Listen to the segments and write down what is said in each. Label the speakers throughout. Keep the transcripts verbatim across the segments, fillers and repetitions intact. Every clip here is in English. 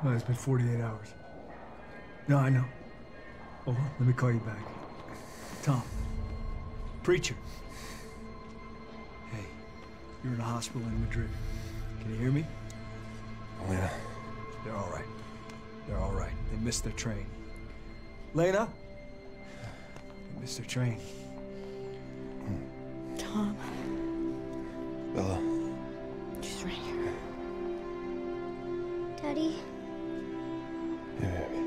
Speaker 1: Oh, it's been forty-eight hours. No, I know. Hold on, let me call you back. Tom. Preacher. Hey, you're in a hospital in Madrid. Can you hear me?
Speaker 2: Lena.
Speaker 1: They're all right. They're all right. They missed their train. Lena? They missed their train.
Speaker 3: Tom.
Speaker 2: Bella.
Speaker 3: She's right here. Daddy?
Speaker 2: Yeah, baby.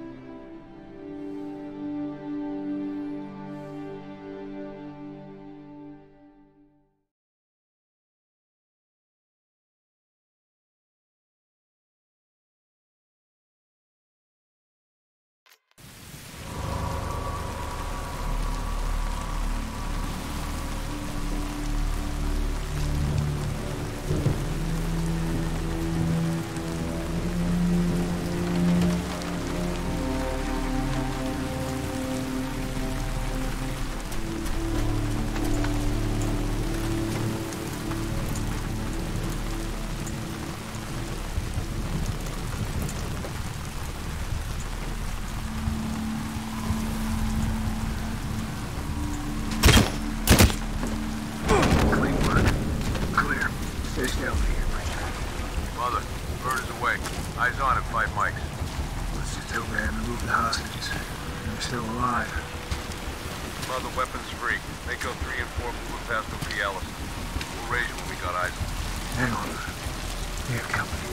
Speaker 4: Mother, bird is away. Eyes on at five mics.
Speaker 5: Let's just hope they haven't moved the hostages. They're still alive.
Speaker 4: Mother, weapons free. Mako three and four moving past Opialis. We'll raise you when we got eyes on them.
Speaker 5: Hang on. We have company.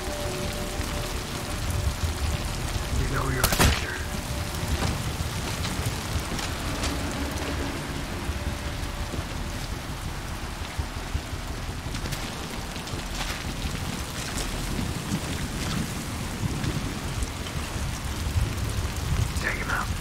Speaker 5: You know you're a traitor. Take him out.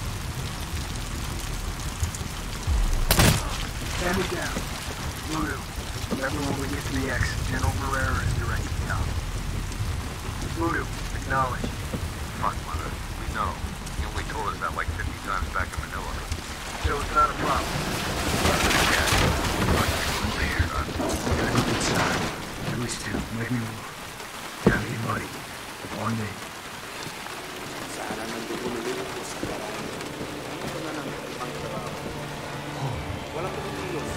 Speaker 5: Stand it down. Voodoo. Everyone will get to the exit. General Barrera is directing me out. Voodoo, acknowledge.
Speaker 4: Fuck, Mother. We know. You only told us that like fifty times back in Manila.
Speaker 5: So it's not a problem.
Speaker 4: Yeah.
Speaker 5: Clear. Gotta go inside. At least two, maybe more. Gotta be money. On me.
Speaker 6: Sana nandudulog ko sa parang ito na lang ang trabaho. Walang pagkikilos.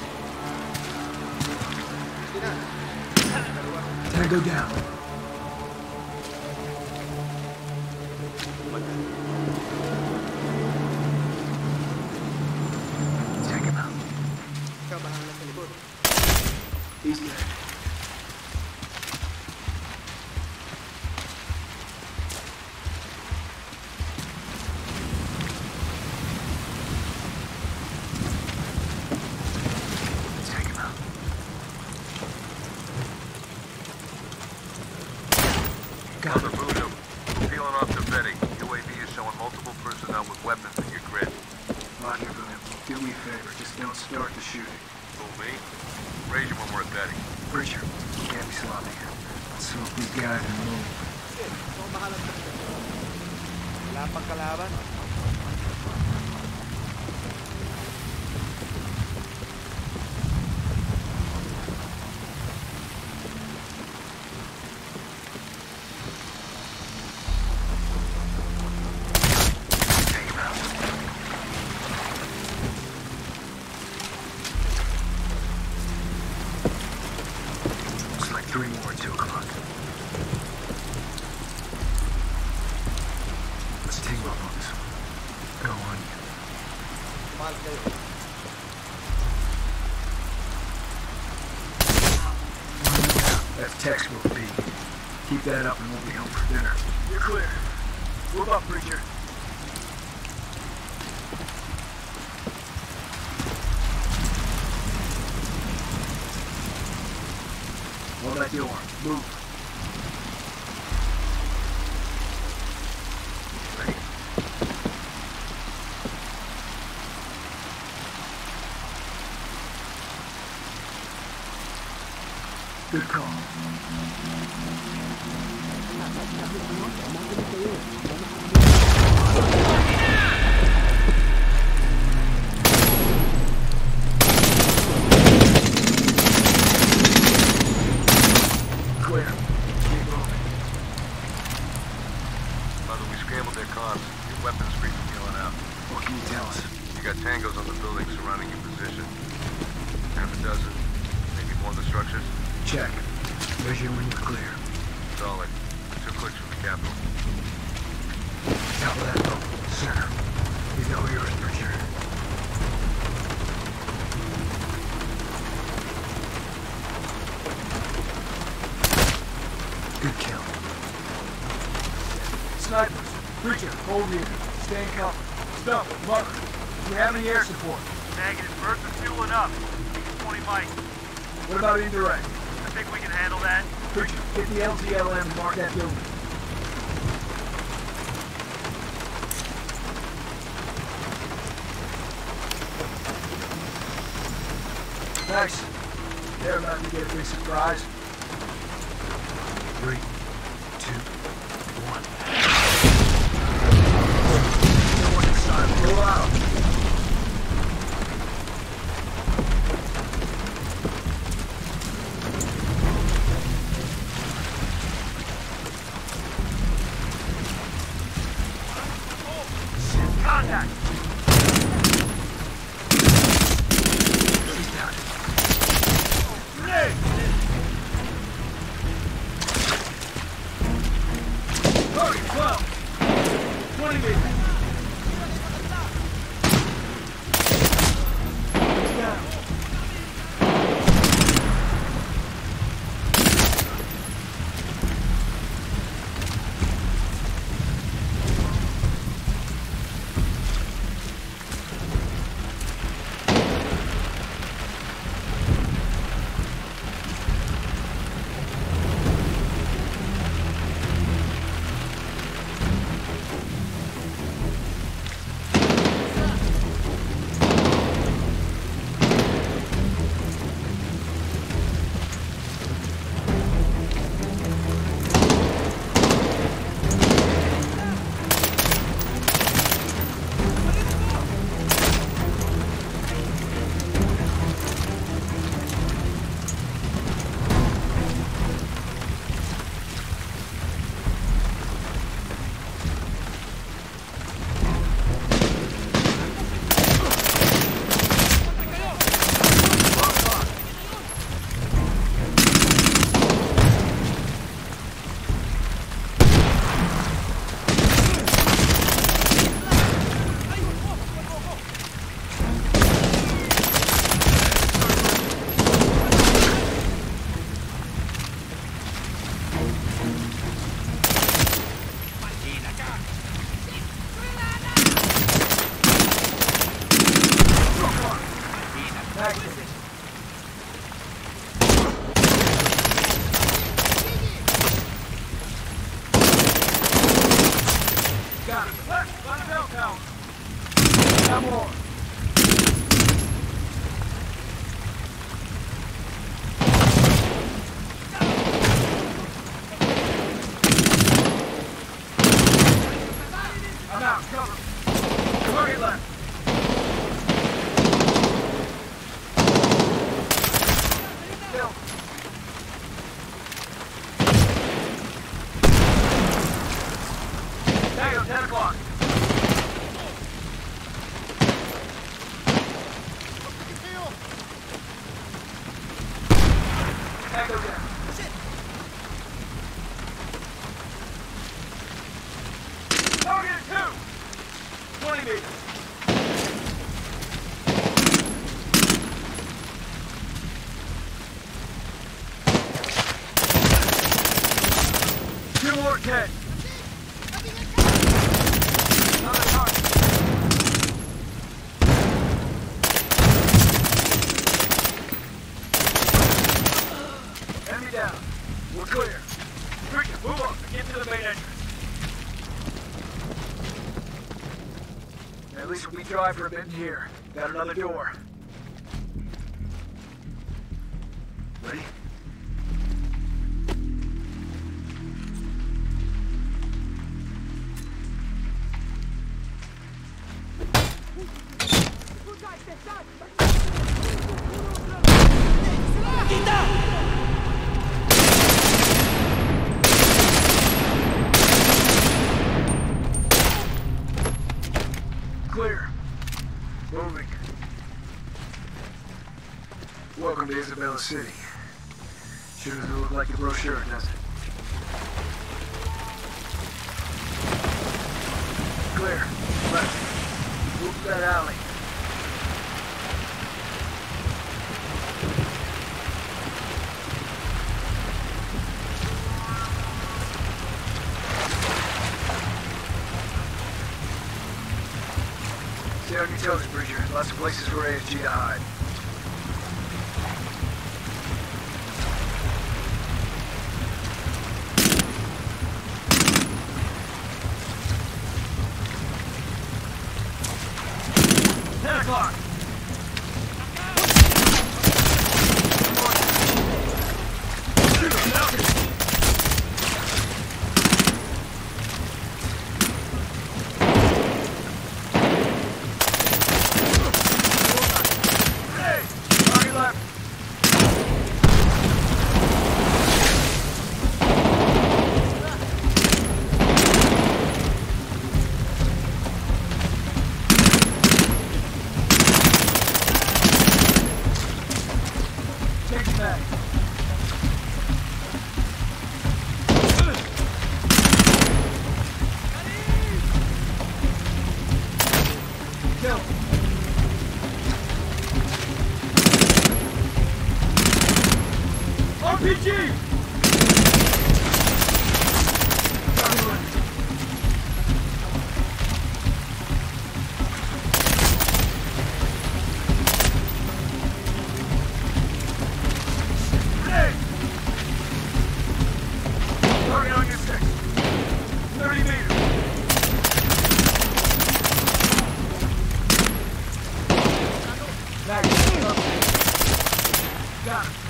Speaker 6: Sige na.
Speaker 5: Tango down. Take him out.
Speaker 6: Ikaw bahala sa likod.
Speaker 5: He's dead. Take him out. Got
Speaker 4: Mother,
Speaker 5: him.
Speaker 4: Voodoo. We're peeling off to Betty. U A V is showing multiple personnel with weapons in your grid.
Speaker 5: Roger, William. Do me a favor. Just don't start the shooting.
Speaker 4: Who, me? Raise you when we're at Betty.
Speaker 5: Preacher, you can't be sloppy here. Let's smoke these guys and move.
Speaker 6: Sige, ikaw bahala sa likod. Wala pang kalaban.
Speaker 5: Take him out. Looks like three more at two o'clock. Let's team up on this one. Go on.
Speaker 6: Mahal kayo.
Speaker 5: That's textbook B. Keep that up and we'll be home for dinner. You're clear. Move up, Preacher. Hold that door. Move. Ready? Good call. Clear. Keep moving. check. Measure when you're clear.
Speaker 4: Solid. Two clicks from the Capitol.
Speaker 5: Top of that rope, center. He's all yours, Pritchard. Good kill. Snipers, Preacher, hold here. Stay in cover. Stuff, Mother. Do you have any air support?
Speaker 7: Negative. Burst is fueling up. twenty mics.
Speaker 5: What about indirect?
Speaker 7: I think we can handle that.
Speaker 5: Preacher, get the L T L M and mark that building. Thanks. They're about to get a big surprise. Three, two, one. No one inside. Roll out.
Speaker 7: Contact!
Speaker 5: He's down. Target twelve. twenty meters. He's down. Got him. Left, on the bell tower. One more. I'm out. Cover. Target left. Kill. Tango, ten o'clock. Tango down. Target at two. twenty meters. Two more ten. Another target. Enemy down. We're clear. Ricky, move up and get to the main entrance. At least we drive for a bit in here. Got another door. Ready? Clear. Moving. Welcome to Isabella City. Sure doesn't look like your brochure, does it? Clear. Left. Move to that alley. Stay on your toes, Bridger. Lots of places for A S G to hide. ten o'clock! R P G! Target on your six. thirty meters. Got it.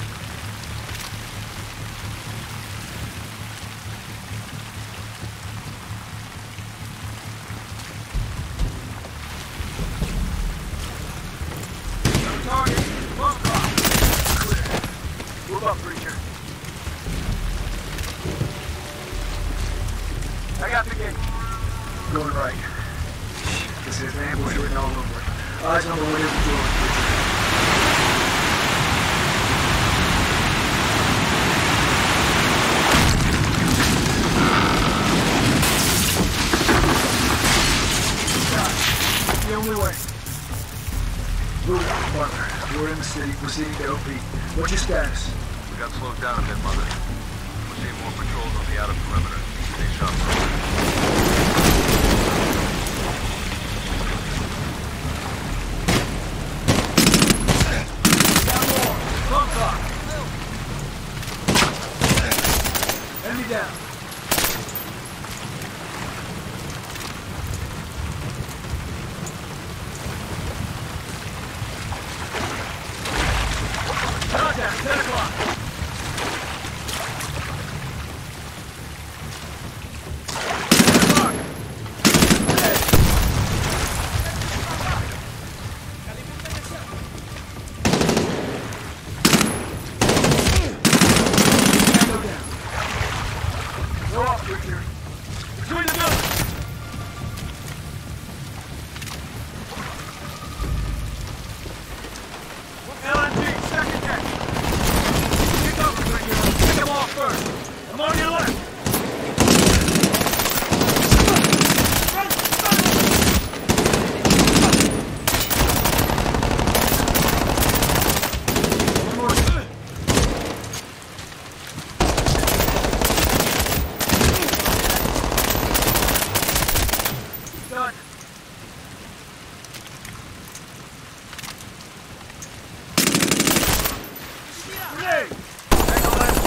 Speaker 5: Target, bump block. Clear. Move up, Breacher. I got the gate. Going right. This is an ambush written all over it. Eyes on the way of the door, Breacher. The only way. Move out, partner. We're in the city, proceeding to O P. What's your status?
Speaker 4: We got slowed down a bit, Mother. We're seeing more patrols on the outer perimeter. Stay sharp.
Speaker 5: Down more. Bump clock. Enemy down. Contact, ten o'clock. Go off, Richard. Between the buildings. L M G, second deck. Pick up, Richard. Pick him off first. I'm on your left. One more. Done. Grenade! Back on left.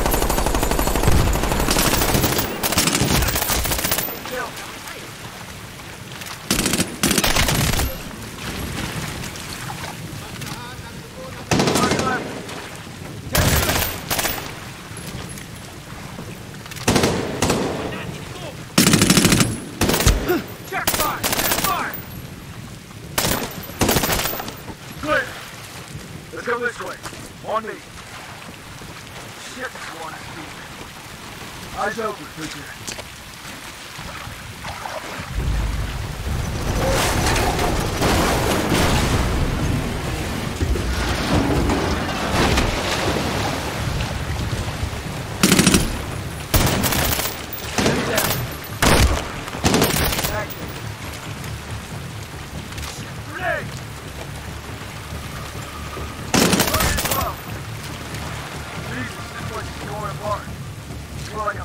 Speaker 5: Kill. Target left. Check fire! Check fire! Clear. Let's go this way. On me. Shit, this one is deep. Eyes open, Preacher.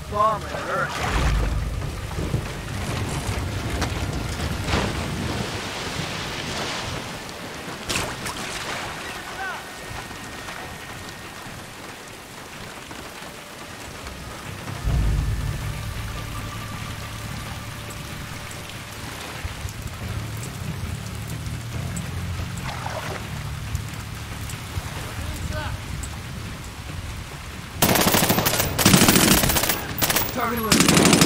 Speaker 5: bomb and hurt. Target eliminated.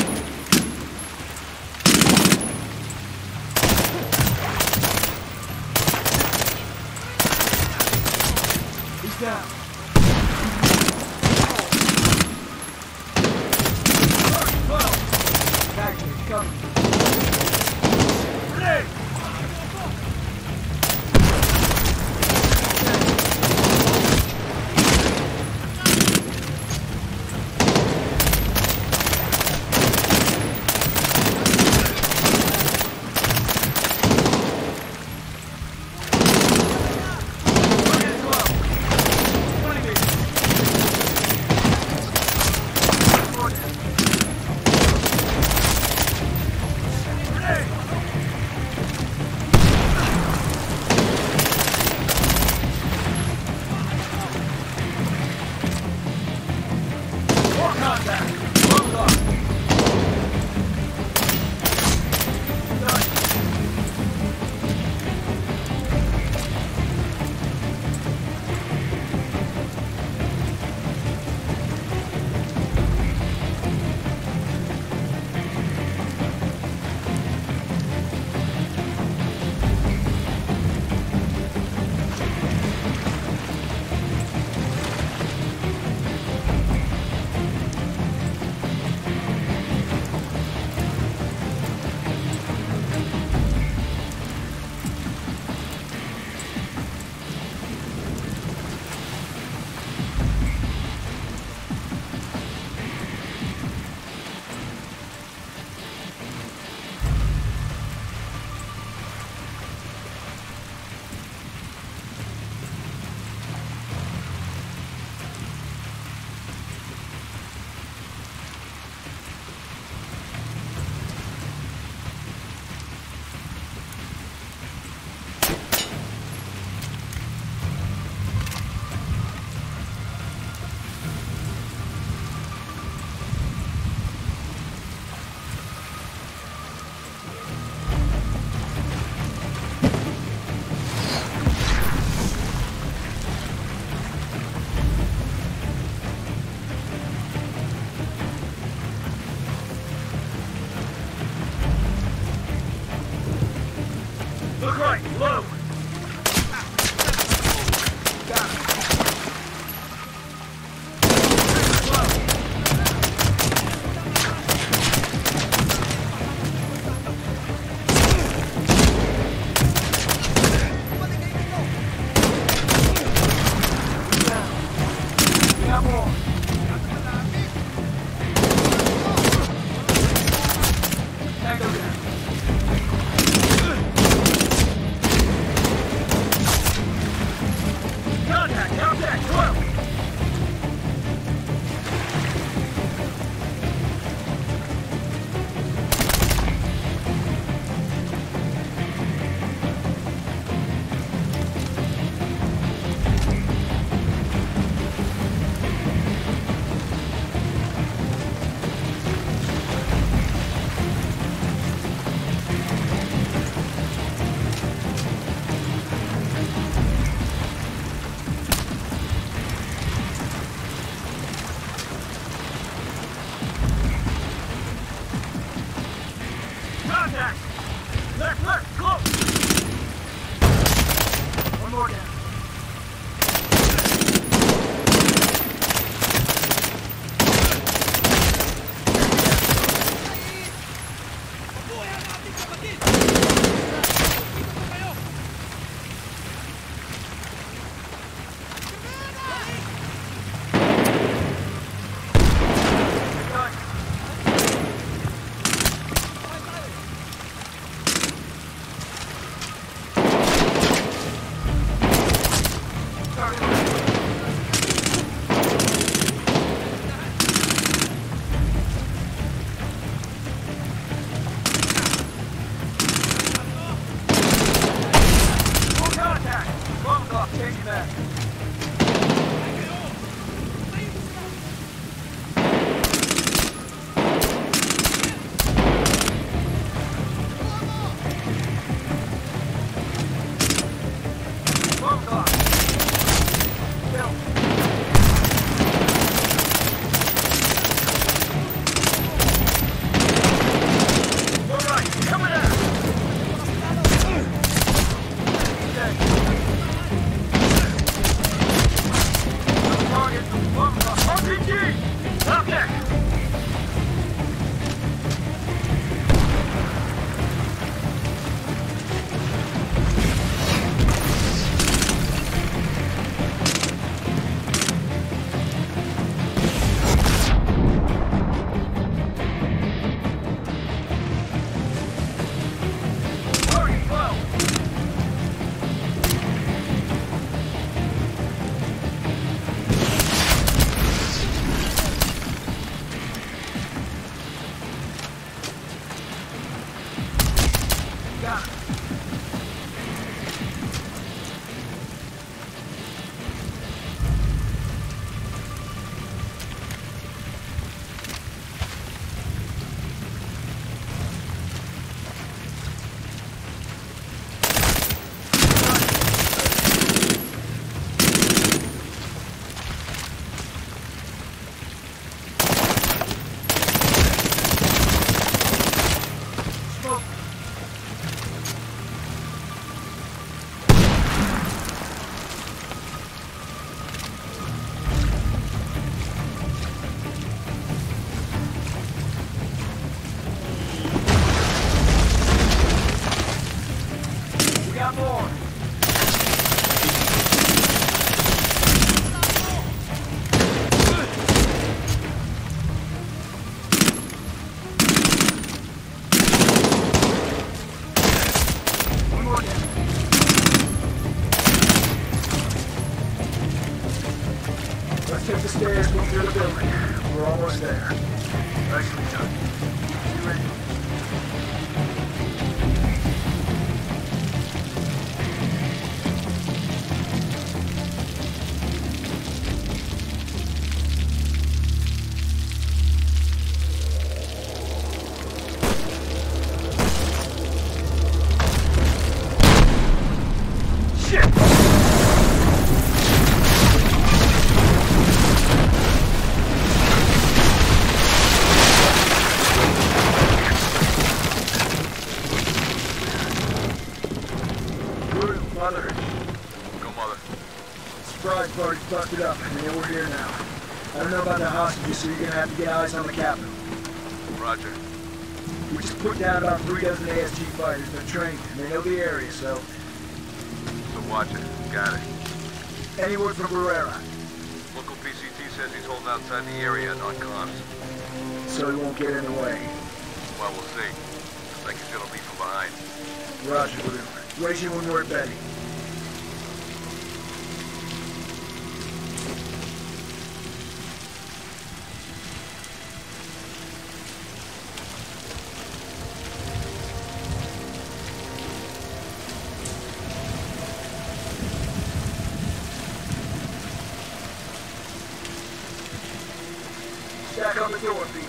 Speaker 5: He's down. Back to me, cover me. Grenade! Guys, take the stairs, move through the building. We're almost there. Nicely done. You ready? Mother.
Speaker 4: Go, Mother.
Speaker 5: Surprise party's busted up, and then we're here now. I don't know about the hostages, so you're gonna have to get eyes on the Capitol.
Speaker 4: Roger.
Speaker 5: We just put down about three dozen A S G fighters. They're trained, and they know the area, so...
Speaker 4: So watch it. Got it.
Speaker 5: Any word from Barrera?
Speaker 4: Local P C T says he's holding outside the area on comms.
Speaker 5: So he won't get in the way.
Speaker 4: Well, we'll see. Looks like he's gonna leave from behind.
Speaker 5: Roger, Blue. Raise you when we're at Betty. Stack on the door, Pete.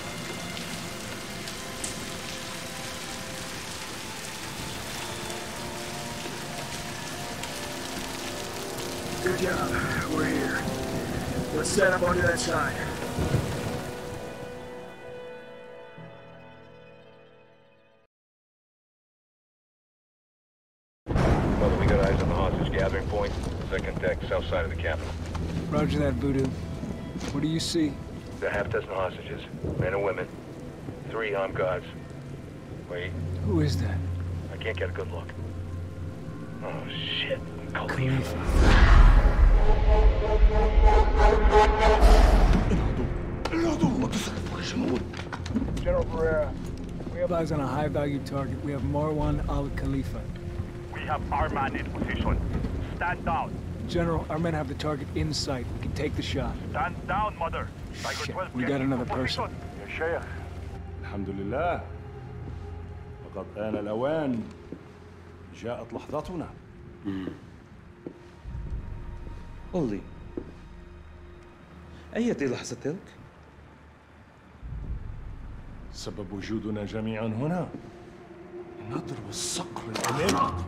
Speaker 5: Good job. We're here. Let's set up onto that side.
Speaker 4: Mother, we got eyes on the hostage gathering point. Second deck, south side of the Capitol.
Speaker 1: Roger that, Voodoo. What do you see?
Speaker 4: There are half dozen hostages, men and women. Three armed guards. Wait,
Speaker 1: Who is that?
Speaker 4: I can't get a good look. Oh, shit. Khalifa.
Speaker 1: Khalifa.
Speaker 5: General Barrera.
Speaker 1: We have eyes on a high-value target. We have Marwan al-Khalifa.
Speaker 7: We have our man in position. Stand down.
Speaker 1: General, our men have the target in sight. We can take the shot.
Speaker 7: Stand down, Mother. Tiger
Speaker 1: Shit,
Speaker 7: twelve,
Speaker 1: we
Speaker 7: get
Speaker 1: got
Speaker 7: into
Speaker 1: another person.
Speaker 7: position.
Speaker 5: يا شيخ.
Speaker 8: الحمد لله لقد آن الأوان جاءت لحظتنا.
Speaker 9: قل لي أية لحظة تلك؟
Speaker 8: سبب وجودنا جميعا هنا نضرب الصقر العميق.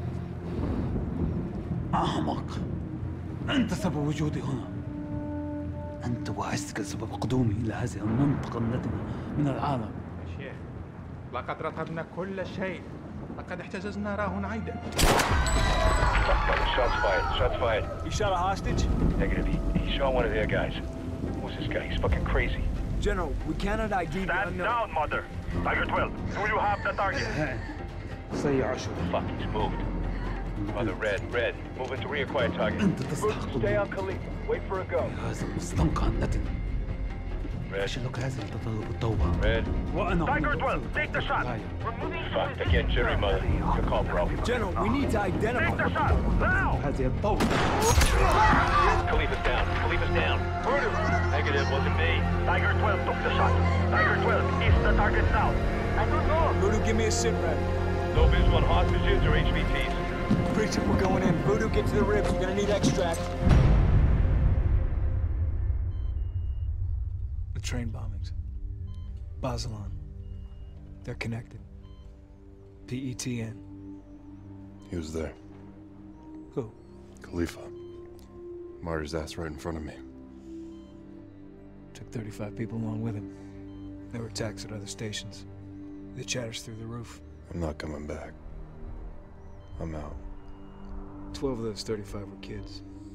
Speaker 9: أحمق، أنت سبب وجودي هنا. أنت وعزتك سبب قدومي إلى هذه المنطقة النتنة من العالم.
Speaker 10: يا شيخ، لقد رصدنا كل شيء. لقد احتجزنا راهن عيدا.
Speaker 4: Shots fired. Shots fired.
Speaker 1: You shot a hostage?
Speaker 4: Negative. He, he shot one of their guys. Who's this guy? He's fucking crazy.
Speaker 1: General, we cannot I D the
Speaker 7: Stand
Speaker 1: unknown.
Speaker 7: down, Mother. Tiger twelve, do you have the target?
Speaker 9: سيع شو.
Speaker 4: Fuck, he's moved. Mother, Red, Red. Move into reacquired target.
Speaker 9: أنت تستحق
Speaker 4: Stay on Khalifa. Wait for a go.
Speaker 9: هذا المستنقع النتن.
Speaker 4: Red.
Speaker 9: أشلك هذا التطلب التوبة.
Speaker 4: Red.
Speaker 9: وأنا
Speaker 7: Tiger twelve, take the shot.
Speaker 4: Fuck, again, Jerry, Mother. Good call, bro.
Speaker 1: General, we need to
Speaker 7: Take the
Speaker 1: identify.
Speaker 7: shot, now!
Speaker 9: هذه الضوء.
Speaker 4: Khalifa's down. Khalifa's down. Negative, wasn't me.
Speaker 7: Tiger twelve took the shot. Tiger twelve is the target now. I don't know.
Speaker 1: Voodoo, give me a sit rep.
Speaker 4: No visual on hostages or H V Ts.
Speaker 1: Preacher, we're going in. Voodoo, get to the ribs. We're gonna need extract. The train bombings. Bazelon. They're connected. P E T N.
Speaker 2: He was there.
Speaker 1: Who?
Speaker 2: Khalifa. Martyred his ass right in front of me.
Speaker 1: Took thirty-five people along with him. There were attacks at other stations. The chatters through the roof.
Speaker 2: I'm not coming back. I'm out.
Speaker 1: Twelve of those thirty-five were kids.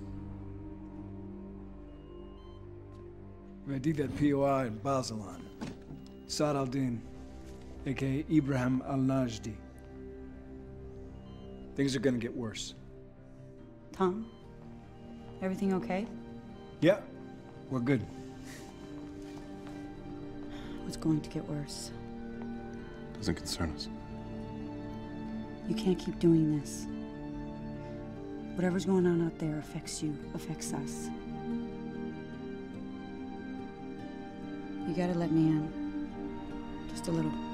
Speaker 1: I did that P O I in Bazelon. Saad al-Din, a k a. Ibrahim al-Najdi. Things are gonna get worse.
Speaker 3: Tom? Everything okay?
Speaker 1: Yeah, we're good.
Speaker 3: What's going to get worse?
Speaker 2: Doesn't concern us.
Speaker 3: You can't keep doing this. Whatever's going on out there affects you, affects us. You gotta let me in. Just a little.